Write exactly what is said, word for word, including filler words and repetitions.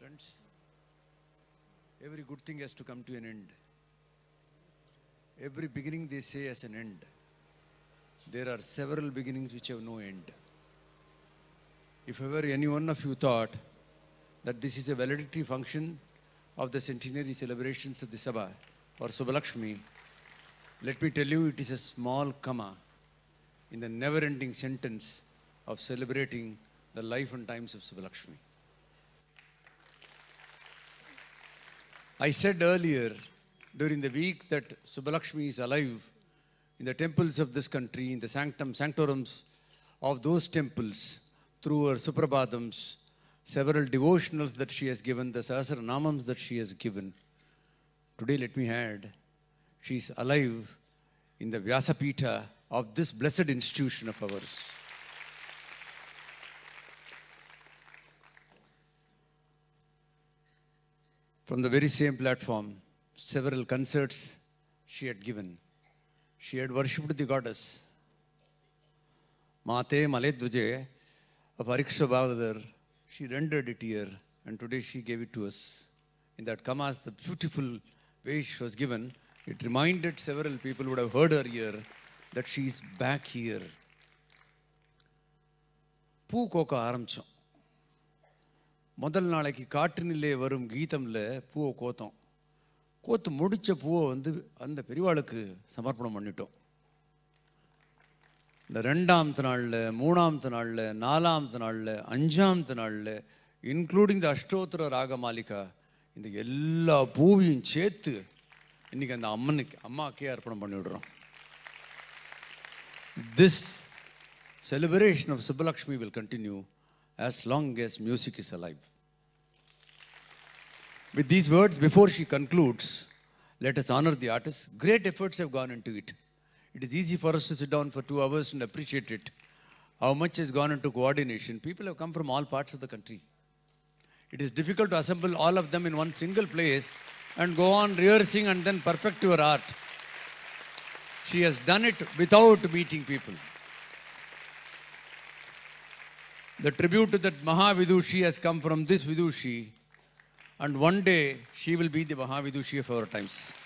Friends, every good thing has to come to an end. Every beginning they say has an end. There are several beginnings which have no end. If ever any one of you thought that this is a valedictory function of the centenary celebrations of the Sabha or Subbulakshmi, let me tell you, it is a small comma in the never-ending sentence of celebrating the life and times of Subbulakshmi. I said earlier during the week that Subbulakshmi is alive in the temples of this country, in the sanctum sanctorums of those temples, through her Suprabhadams, several devotionals that she has given, the Sahasranamams that she has given. Today, let me add, she is alive in the Vyasapita of this blessed institution of ours. From the very same platform, several concerts she had given. She had worshipped the goddess. Mate Maledvuje of Ariksha Bhavadar, she rendered it here, and today she gave it to us. In that Kamas, the beautiful way she was given, it reminded several people who would have heard her here that she is back here. Poo koka aramcham. முதல் நாளைக்கு காற்றினிலே வரும் கீதம்ல பூவை கோத்தோம். கோத்து முடிச்ச பூவை வந்து அந்த பெரியவாளுக்கு சமர்ப்பணம் பண்ணிட்டோம். இந்த ரெண்டாமத்து நாளில், மூணாமத்து நாளில், நாலாமத்து நாளில், அஞ்சாமத்து நாளில், இன்க்ளூடிங் த அஷ்டோத்திர ராகமாலிகா, இந்த எல்லா பூவையும் சேர்த்து இன்னைக்கு அந்த அம்மனுக்கு அம்மாக்கே அர்ப்பணம் பண்ணிவிடுறோம். This celebration of Subbulakshmi will continue as long as music is alive. With these words, before she concludes, let us honor the artist. Great efforts have gone into it. It is easy for us to sit down for two hours and appreciate it. How much has gone into coordination. People have come from all parts of the country. It is difficult to assemble all of them in one single place and go on rehearsing and then perfect your art. She has done it without meeting people. The tribute to that Mahavidushi has come from this Vidushi, and one day she will be the Mahavidushi of our times.